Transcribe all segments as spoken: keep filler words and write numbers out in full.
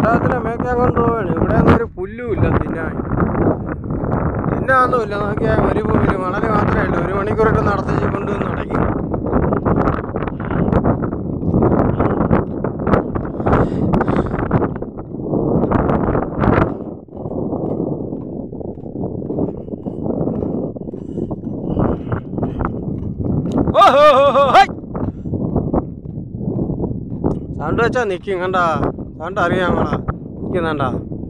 ഒട്ടകത്തിനെ മേയ്ക്കാൻ കൊണ്ടുപോവാണ്. ഇവിടെ ഒന്നും ഒരു പുല്ലുമില്ല തിന്നാൻ. തിന്നാന്നുമില്ല. നോക്കിയാൽ മരുഭൂമിയിൽ മണൽ മാത്രമേ ഉള്ളൂ. ഒരു മണിക്കൂറിട്ട് നടത്തിച്ച് കൊണ്ടുവന്ന് അടയ്ക്കും. സൗണ്ട് വെച്ചാൽ നിൽക്കും കണ്ട. സൗണ്ട് അറിയാം നമ്മളാ നിൽക്കുന്നുണ്ട.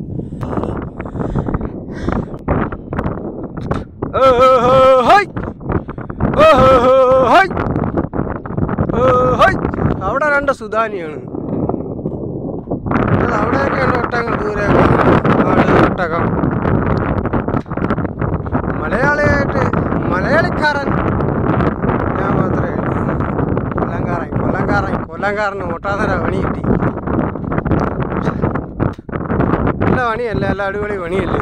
അവിടെ രണ്ട് സുധാനിയാണ്. അവിടെയൊക്കെയാണ് ഒട്ടകം. ദൂരെ ഒട്ടകം. മലയാളിയായിട്ട് മലയാളിക്കാരൻ ഞാൻ മാത്രമേ ഉള്ളൂ. കൊല്ലംകാരൻ കൊല്ലംകാരൻ കൊല്ലംകാരന് ഒട്ടാതര പണി കിട്ടി. നല്ല പണിയല്ല, നല്ല അടിപൊളി പണിയല്ലേ.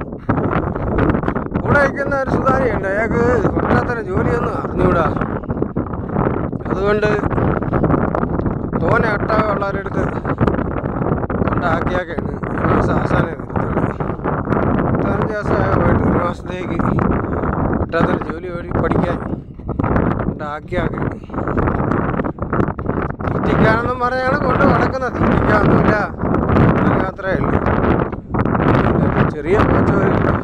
കൂടെ വയ്ക്കുന്ന ഒരു സുധാരിയുണ്ട്. അയാൾക്ക് ഒട്ടാത്തര ജോലിയൊന്നും അറിഞ്ഞുകൂടാ. അതുകൊണ്ട് തോനെ ഒട്ടകമുള്ളവരുടെ അടുത്ത് കൊണ്ടാക്കിയാക്കാണ് ഒരു മാസം അവസാനം നിർത്തുള്ളൂ. പതിനഞ്ച് ദിവസമായ പോയിട്ട് ഒരു മാസത്തേക്ക് ഒട്ടാത്തര ജോലി പഠിക്കാൻ കൊണ്ടാക്കിയാക്കാണ്. തീറ്റിക്കാണെന്നും പറഞ്ഞാണ് കൊണ്ട് നടക്കുന്നത്. തീറ്റിക്കാനൊന്നുമില്ല, അത് മാത്രമേ ഉള്ളൂ. ചെറിയ പോച്ചവരില്ല.